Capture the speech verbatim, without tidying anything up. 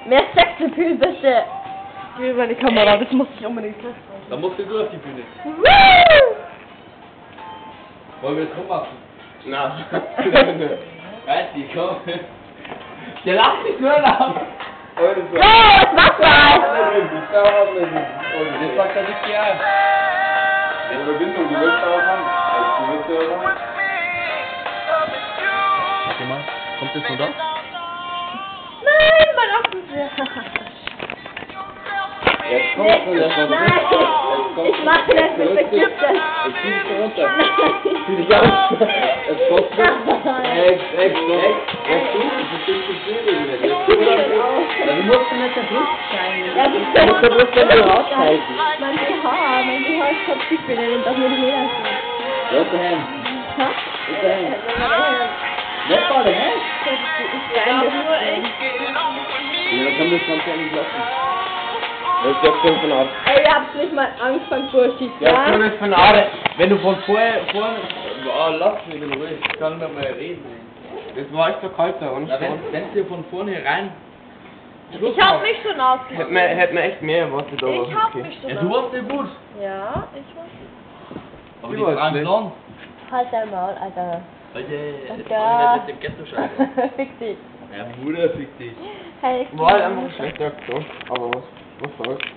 Mehr Sexappeal bitte. Geh über die Kamera, das muss ich unbedingt testen. Dann musst du auf die Bühne. Woo! Wollen wir es rummachen? Na. Weißt du, komm. Der lacht nicht so laut. Oh, das war's mal. Das sagt er nicht gern. Eine Verbindung, die willst du auch haben. Also, die willst du auch haben. Warte mal, kommt das von da? Nein, mein Ochsenschwert. Jetzt kommt es Nein, von der nein. Ich mach das, ich vergib das. Ich zieh dich runter. Zieh dich aus. Es kostet. Ex, ex, ex. Ex, du, das ist nicht zu viel wieder. Ja, Du musst nicht der Brust sein. Ja, das Du musst der Brust nicht raushalten. Mein B H, mein B H ist top secret, den darf nur die Leder sehen. Wo ist der Hand? Ha? Wo ist der Hand? Nicht mal der Hand? Ich darf nur echt. Ja, dann kann das Ganze ja nicht lassen. Das ist jetzt fünf von ab. Ey, ihr habt nicht mal angefangen, Burschi. Ja, Ja? das von Aare. Wenn du von vorher, vorne, oh, lass mich in Ruhe, ich kann nicht mehr reden. Das war echt so kalt da, und Na, wenn, wenn du von vorne rein. Ich hab mich schon ausgemacht. Hätte mir, hätte mir echt mehr erwartet, aber Ich hab okay. mich schon Ja, du warst nicht gut. Ja, ich war. Aber Du die warst Fragen schlecht. blond. Halt dein Maul, Alter. Alter, jetzt Ja. mach ich nicht mit dem Ghetto-Scheiße. Fick dich. Ja, Bruder, fick dich. Hey, ich War halt einfach eine schlechte Aktion, aber was, was soll's.